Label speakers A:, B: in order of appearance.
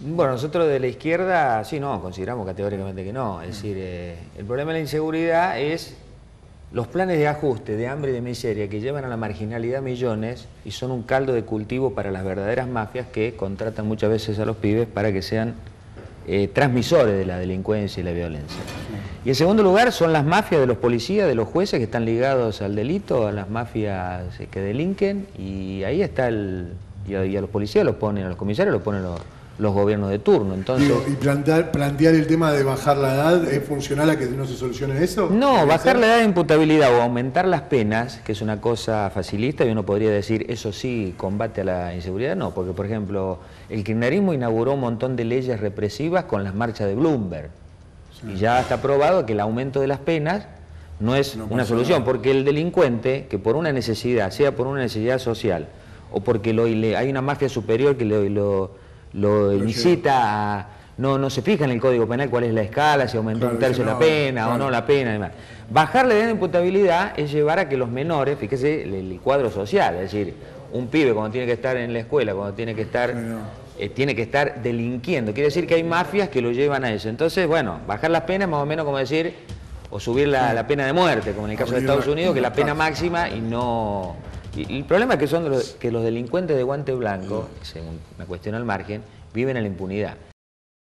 A: Bueno, nosotros de la izquierda, sí, no, consideramos categóricamente que no. Es decir, el problema de la inseguridad es los planes de ajuste, de hambre y de miseria que llevan a la marginalidad millones y son un caldo de cultivo para las verdaderas mafias que contratan muchas veces a los pibes para que sean transmisores de la delincuencia y la violencia. Y en segundo lugar son las mafias de los policías, de los jueces que están ligados al delito, a las mafias que delinquen, y ahí está y a los policías los ponen, a los comisarios los ponen los gobiernos de turno. Entonces,
B: digo, ¿y plantear el tema de bajar la edad es funcional a que no se solucione eso?
A: no, bajar la edad de imputabilidad o aumentar las penas, que es una cosa facilista, y uno podría decir, eso sí, combate a la inseguridad, no, porque por ejemplo, el kirchnerismo inauguró un montón de leyes represivas con las marchas de Bloomberg, y ya está probado que el aumento de las penas no es una solución, porque el delincuente, que por una necesidad, sea por una necesidad social, o porque hay una mafia superior que lo incita a... No se fija en el Código Penal cuál es la escala, si aumentó un tercio la pena o no la pena y demás. Bajar la edad de imputabilidad es llevar a que los menores, fíjese el cuadro social, es decir, un pibe cuando tiene que estar en la escuela, cuando tiene que estar delinquiendo, quiere decir que hay mafias que lo llevan a eso. Entonces, bueno, bajar las penas más o menos como decir, o subir la pena de muerte, como en el caso de Estados Unidos, que es la pena máxima y no... Y el problema es que los delincuentes de guante blanco, según una cuestión al margen, viven en la impunidad.